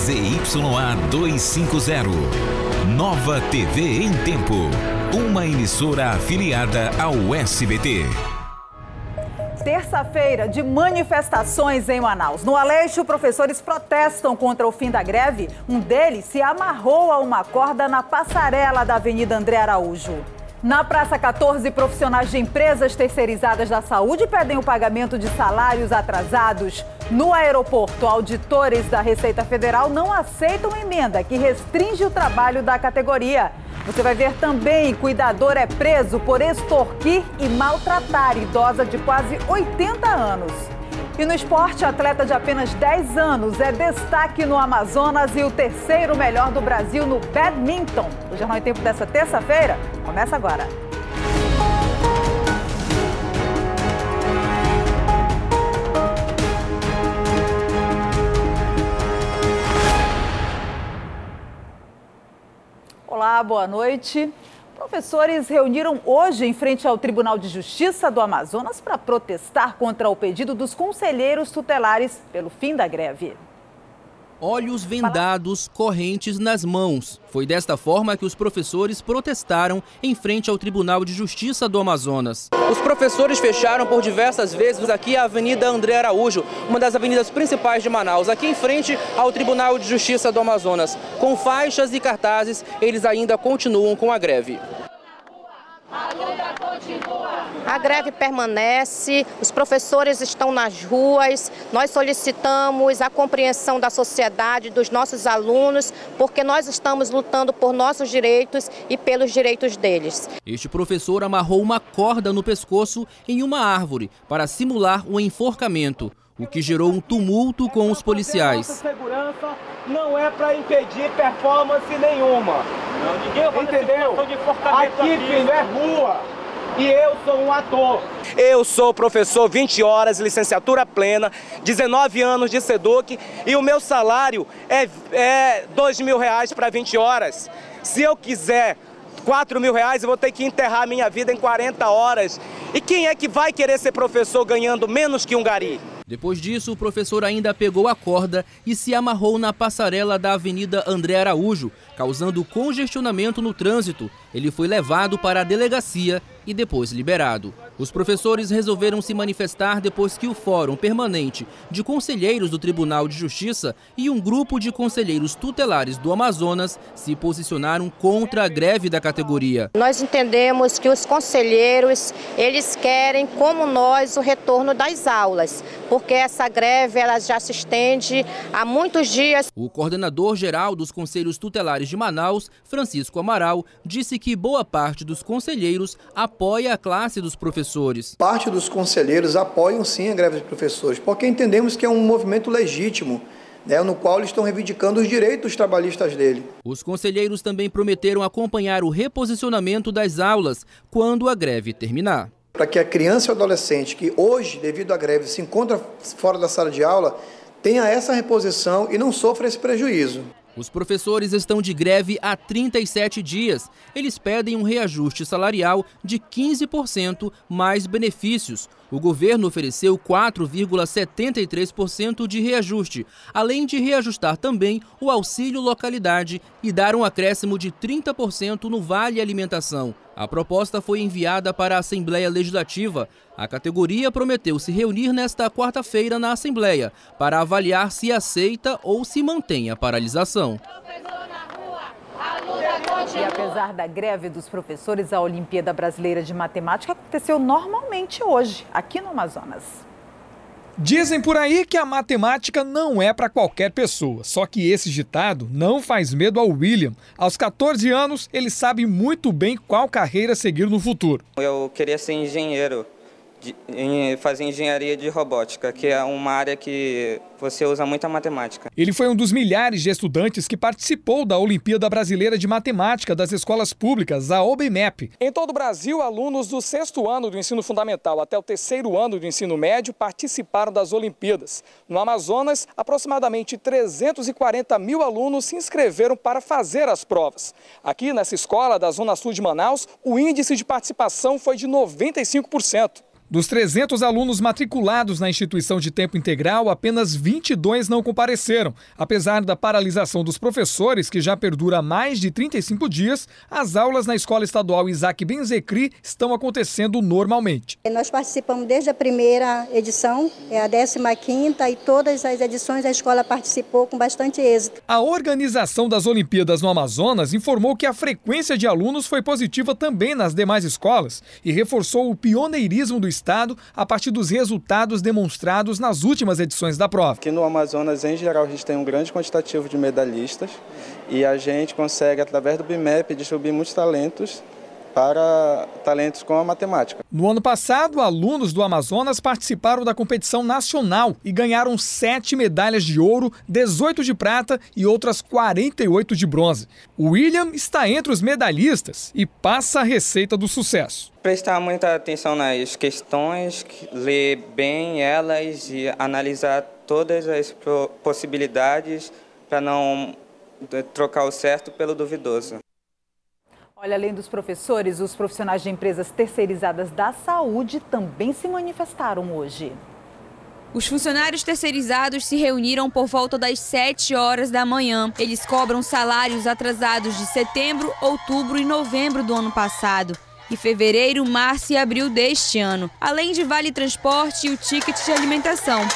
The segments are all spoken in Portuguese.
ZYA 250. Nova TV em Tempo. Uma emissora afiliada ao SBT. Terça-feira de manifestações em Manaus. No Aleixo, professores protestam contra o fim da greve. Um deles se amarrou a uma corda na passarela da Avenida André Araújo. Na Praça 14, profissionais de empresas terceirizadas da saúde pedem o pagamento de salários atrasados. No aeroporto, auditores da Receita Federal não aceitam emenda que restringe o trabalho da categoria. Você vai ver também, cuidador é preso por extorquir e maltratar idosa de quase 80 anos. E no esporte, atleta de apenas 10 anos é destaque no Amazonas e o terceiro melhor do Brasil no badminton. O Jornal em Tempo dessa terça-feira começa agora. Olá, boa noite. Professores reuniram hoje em frente ao Tribunal de Justiça do Amazonas para protestar contra o pedido dos conselheiros tutelares pelo fim da greve. Olhos vendados, correntes nas mãos. Foi desta forma que os professores protestaram em frente ao Tribunal de Justiça do Amazonas. Os professores fecharam por diversas vezes aqui a Avenida André Araújo, uma das avenidas principais de Manaus, aqui em frente ao Tribunal de Justiça do Amazonas. Com faixas e cartazes, eles ainda continuam com a greve. A greve permanece, os professores estão nas ruas, nós solicitamos a compreensão da sociedade, dos nossos alunos, porque nós estamos lutando por nossos direitos e pelos direitos deles. Este professor amarrou uma corda no pescoço em uma árvore para simular um enforcamento, o que gerou um tumulto com os policiais. Nossa segurança não é para impedir performance nenhuma. Não, ninguém entendeu? Aqui, filho, é rua. E eu sou um ator. Eu sou professor 20 horas, licenciatura plena, 19 anos de SEDUC e o meu salário é R$2.000 para 20 horas. Se eu quiser R$4.000, eu vou ter que enterrar minha vida em 40 horas. E quem é que vai querer ser professor ganhando menos que um gari? Depois disso, o professor ainda pegou a corda e se amarrou na passarela da Avenida André Araújo, causando congestionamento no trânsito. Ele foi levado para a delegacia e depois liberado. Os professores resolveram se manifestar depois que o Fórum Permanente de Conselheiros do Tribunal de Justiça e um grupo de conselheiros tutelares do Amazonas se posicionaram contra a greve da categoria. Nós entendemos que os conselheiros, eles querem, como nós, o retorno das aulas, porque essa greve ela já se estende há muitos dias. O coordenador-geral dos Conselhos Tutelares de Manaus, Francisco Amaral, disse que boa parte dos conselheiros apoia a classe dos professores. Parte dos conselheiros apoiam sim a greve dos professores, porque entendemos que é um movimento legítimo, no qual eles estão reivindicando os direitos trabalhistas dele. Os conselheiros também prometeram acompanhar o reposicionamento das aulas quando a greve terminar. Para que a criança e o adolescente que hoje, devido à greve, se encontra fora da sala de aula, tenha essa reposição e não sofra esse prejuízo. Os professores estão de greve há 37 dias. Eles pedem um reajuste salarial de 15% mais benefícios. O governo ofereceu 4,73% de reajuste, além de reajustar também o auxílio localidade e dar um acréscimo de 30% no Vale Alimentação. A proposta foi enviada para a Assembleia Legislativa. A categoria prometeu se reunir nesta quarta-feira na Assembleia para avaliar se aceita ou se mantém a paralisação. E apesar da greve dos professores, a Olimpíada Brasileira de Matemática aconteceu normalmente hoje, aqui no Amazonas. Dizem por aí que a matemática não é para qualquer pessoa, só que esse ditado não faz medo ao William. Aos 14 anos, ele sabe muito bem qual carreira seguir no futuro. Eu queria ser engenheiro, fazer engenharia de robótica, que é uma área que você usa muita matemática. Ele foi um dos milhares de estudantes que participou da Olimpíada Brasileira de Matemática das escolas públicas, a OBMEP. Em todo o Brasil, alunos do 6º ano do ensino fundamental até o 3º ano do ensino médio participaram das Olimpíadas. No Amazonas, aproximadamente 340 mil alunos se inscreveram para fazer as provas. Aqui nessa escola da Zona Sul de Manaus, o índice de participação foi de 95%. Dos 300 alunos matriculados na instituição de tempo integral, apenas 22 não compareceram. Apesar da paralisação dos professores, que já perdura há mais de 35 dias, as aulas na Escola Estadual Isaac Benzecri estão acontecendo normalmente. Nós participamos desde a primeira edição, a 15ª, e todas as edições a escola participou com bastante êxito. A organização das Olimpíadas no Amazonas informou que a frequência de alunos foi positiva também nas demais escolas e reforçou o pioneirismo do Estado a partir dos resultados demonstrados nas últimas edições da prova. Aqui no Amazonas, em geral, a gente tem um grande quantitativo de medalhistas e a gente consegue, através do BIMEP, distribuir muitos talentos para talentos com a matemática. No ano passado, alunos do Amazonas participaram da competição nacional e ganharam 7 medalhas de ouro, 18 de prata e outras 48 de bronze. O William está entre os medalhistas e passa a receita do sucesso. Prestar muita atenção nas questões, ler bem elas e analisar todas as possibilidades para não trocar o certo pelo duvidoso. Olha, além dos professores, os profissionais de empresas terceirizadas da saúde também se manifestaram hoje. Os funcionários terceirizados se reuniram por volta das 7 horas da manhã. Eles cobram salários atrasados de setembro, outubro e novembro do ano passado. E fevereiro, março e abril deste ano, além de vale transporte e o ticket de alimentação.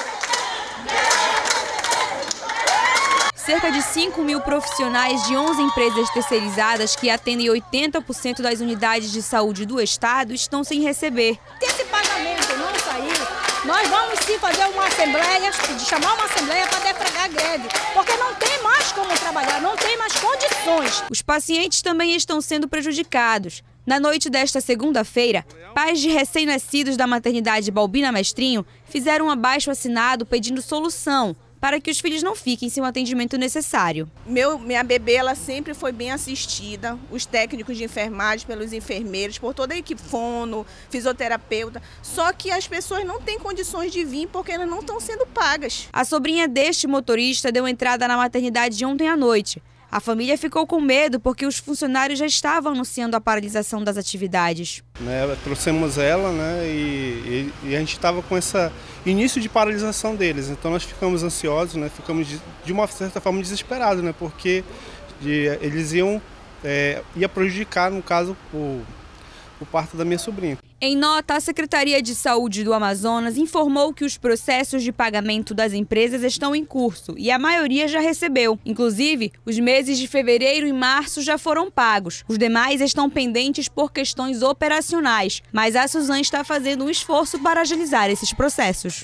Cerca de 5 mil profissionais de 11 empresas terceirizadas que atendem 80% das unidades de saúde do estado estão sem receber. Se esse pagamento não sair, nós vamos sim fazer uma assembleia, chamar uma assembleia para deflagar a greve, porque não tem mais como trabalhar, não tem mais condições. Os pacientes também estão sendo prejudicados. Na noite desta segunda-feira, pais de recém-nascidos da maternidade Balbina Mestrinho fizeram um abaixo-assinado pedindo solução para que os filhos não fiquem sem o atendimento necessário. Minha bebê, ela sempre foi bem assistida, os técnicos de enfermagem, pelos enfermeiros, por toda a equipe, fono, fisioterapeuta, só que as pessoas não têm condições de vir porque elas não estão sendo pagas. A sobrinha deste motorista deu entrada na maternidade ontem à noite. A família ficou com medo porque os funcionários já estavam anunciando a paralisação das atividades. Trouxemos ela, e a gente estava com esse início de paralisação deles, então nós ficamos ansiosos, ficamos de uma certa forma desesperados, porque eles ia prejudicar, no caso, o parto da minha sobrinha. Em nota, a Secretaria de Saúde do Amazonas informou que os processos de pagamento das empresas estão em curso e a maioria já recebeu. Inclusive, os meses de fevereiro e março já foram pagos. Os demais estão pendentes por questões operacionais, mas a Suzane está fazendo um esforço para agilizar esses processos.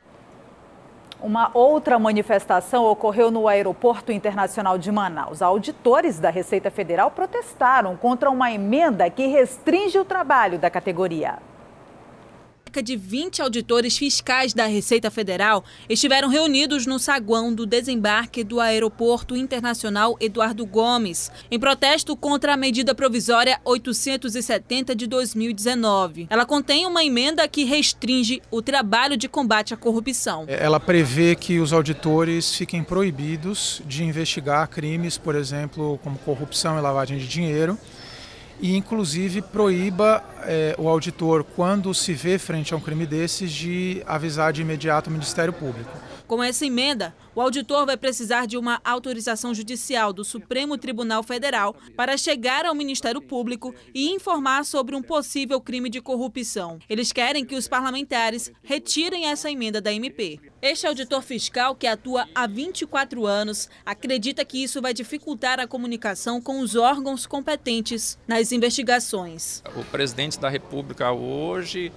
Uma outra manifestação ocorreu no Aeroporto Internacional de Manaus. Auditores da Receita Federal protestaram contra uma emenda que restringe o trabalho da categoria. Cerca de 20 auditores fiscais da Receita Federal estiveram reunidos no saguão do desembarque do Aeroporto Internacional Eduardo Gomes, em protesto contra a medida provisória 870 de 2019. Ela contém uma emenda que restringe o trabalho de combate à corrupção. Ela prevê que os auditores fiquem proibidos de investigar crimes, por exemplo, como corrupção e lavagem de dinheiro, e inclusive proíba o auditor, quando se vê frente a um crime desses, de avisar de imediato o Ministério Público. Com essa emenda, o auditor vai precisar de uma autorização judicial do Supremo Tribunal Federal para chegar ao Ministério Público e informar sobre um possível crime de corrupção. Eles querem que os parlamentares retirem essa emenda da MP. Este auditor fiscal, que atua há 24 anos, acredita que isso vai dificultar a comunicação com os órgãos competentes nas investigações. O presidente da República hoje,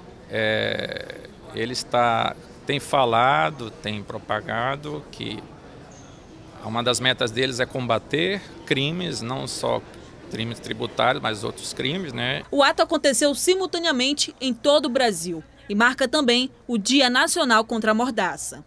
ele tem falado, tem propagado que uma das metas deles é combater crimes, não só crimes tributários, mas outros crimes, O ato aconteceu simultaneamente em todo o Brasil e marca também o Dia Nacional contra a Mordaça.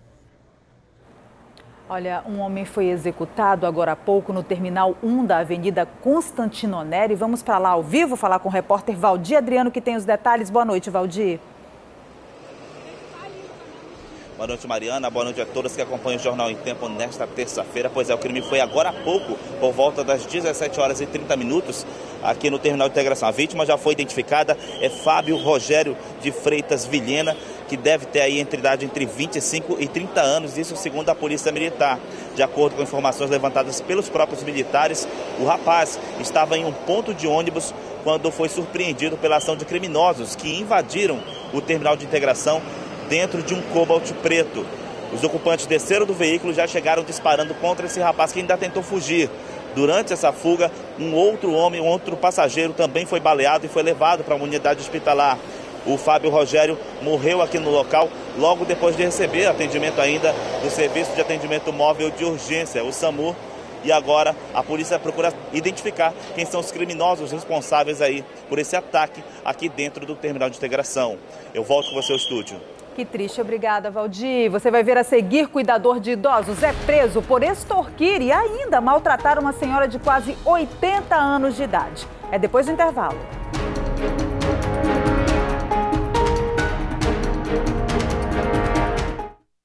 Olha, um homem foi executado agora há pouco no Terminal 1 da Avenida Constantino Neri. Vamos para lá ao vivo falar com o repórter Valdir Adriano, que tem os detalhes. Boa noite, Valdir. Boa noite, Mariana. Boa noite a todos que acompanham o Jornal em Tempo nesta terça-feira. Pois é, o crime foi agora há pouco, por volta das 17 horas e 30 minutos, aqui no Terminal de Integração. A vítima já foi identificada, é Fábio Rogério de Freitas Vilhena, que deve ter aí idade entre 25 e 30 anos, isso segundo a Polícia Militar. De acordo com informações levantadas pelos próprios militares, o rapaz estava em um ponto de ônibus quando foi surpreendido pela ação de criminosos que invadiram o Terminal de Integração dentro de um Cobalt preto. Os ocupantes desceram do veículo e já chegaram disparando contra esse rapaz que ainda tentou fugir. Durante essa fuga, um outro passageiro também foi baleado e foi levado para uma unidade hospitalar. O Fábio Rogério morreu aqui no local logo depois de receber atendimento ainda do Serviço de Atendimento Móvel de Urgência, o SAMU. E agora a polícia procura identificar quem são os criminosos responsáveis aí por esse ataque aqui dentro do Terminal de Integração. Eu volto com você ao estúdio. Que triste, obrigada, Valdir. Você vai ver a seguir: cuidador de idosos é preso por extorquir e ainda maltratar uma senhora de quase 80 anos de idade. É depois do intervalo.